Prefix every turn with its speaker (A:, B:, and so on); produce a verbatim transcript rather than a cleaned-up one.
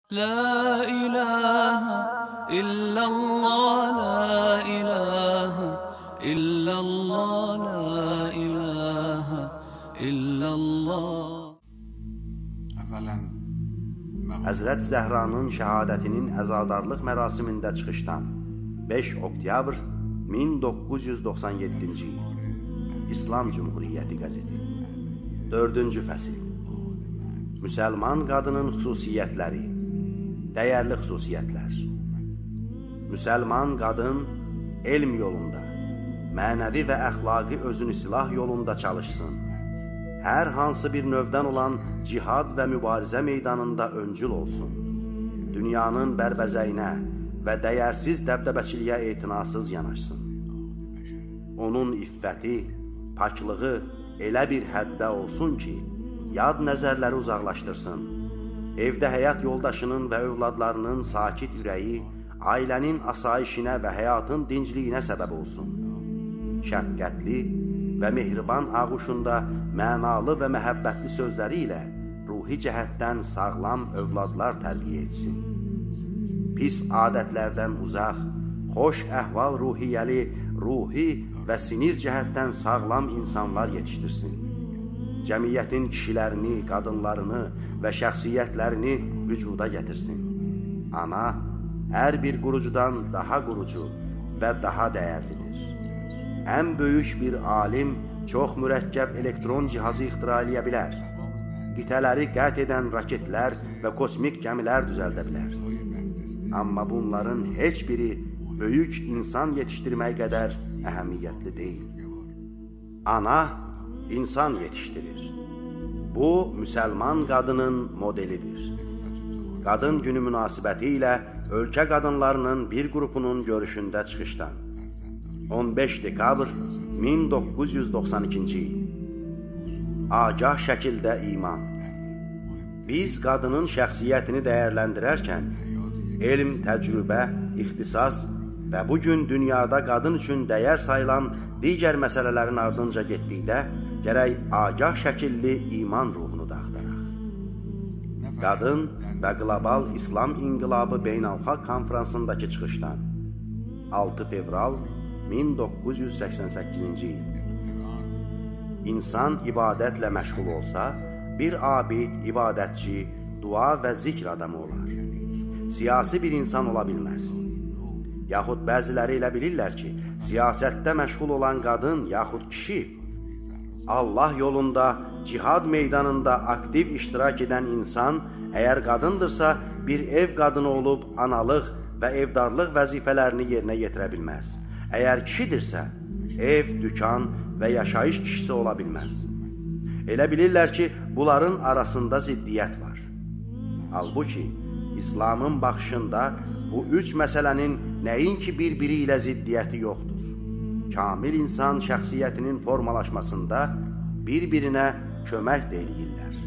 A: La ilahe illallah, la ilahe illallah, la ilahe illallah.
B: Həzrət Zəhranın şəhadətinin əzadarlıq mərasimində çıxışdan beş oktyabr min doqquz yüz doxsan yeddinci il İslam Cümhuriyyəti qəzeti dördüncü fəsil Müsəlman qadının xüsusiyyətləri, dəyərli xüsusiyyətlər. Müsəlman qadın elm yolunda, mənəvi və əxlaqi özünü silah yolunda çalışsın. Hər hansı bir növdən olan cihad və mübarizə meydanında öncül olsun. Dünyanın bərbəzəyinə və dəyərsiz dəbdəbəçiliyə etinasız yanaşsın. Onun iffəti, paklığı elə bir həddə olsun ki, yad nəzərləri uzaqlaşdırsın. Evdə həyat yoldaşının və övladlarının sakit ürəyi, ailənin asayişinə və həyatın dincliyinə səbəb olsun. Şəfqətli və mehriban ağuşunda mənalı və məhəbbətli sözləri ilə ruhi cəhətdən sağlam övladlar tərbiyə etsin. Pis adətlərdən uzaq, xoş əhval ruhiyyəli, ruhi və sinir cəhətdən sağlam insanlar yetişdirsin. Cəmiyyətin kişilərini, qadınlarını və şəxsiyyətlərini vücuda gətirsin. Ana, hər bir qurucudan daha qurucu və daha dəyərlidir. Ən böyük bir alim çox mürəkkəb elektron cihazı ixtira edə bilər. Qitələri qət edən raketlər və kosmik gəmilər düzəldə bilər. Amma bunların heç biri böyük insan yetişdirmək qədər əhəmiyyətli deyil. Ana, insan yetişdirir. Bu, müsəlman qadının modelidir. Qadın günü münasibəti ilə ölkə qadınlarının bir qrupunun görüşündə çıxışdan on beş dekabr min doqquz yüz doxsan ikinci il Agah şəkildə iman. Biz qadının şəxsiyyətini dəyərləndirərkən elm, təcrübə, ixtisas və bugün dünyada qadın üçün dəyər sayılan digər məsələlərin ardınca getdikdə gərək agah şəkilli iman ruhunu da axtaraq. Qadın və Qlobal İslam İnqilabı Beynəlxalq Konferansındakı çıxışdan altı fevral min doqquz yüz səksən səkkizinci il İnsan ibadətlə məşğul olsa, bir abid, ibadətçi, dua və zikr adamı olar. Siyasi bir insan ola bilməz. Yaxud bəziləri elə bilirlər ki, siyasətdə məşğul olan qadın yaxud kişi, Allah yolunda, cihad meydanında aktiv iştirak edən insan, əgər qadındırsa, bir ev qadını olub analıq və evdarlıq vəzifələrini yerinə yetirə bilməz. Əgər kişidirsə, ev, dükan və yaşayış kişisi ola bilməz. Elə bilirlər ki, bunların arasında ziddiyyət var. Halbuki, İslamın baxışında bu üç məsələnin nəinki bir-biri ilə ziddiyyəti yoxdur. Kamil insan şəxsiyyətinin formalaşmasında bir-birinə kömək də eləyirlər.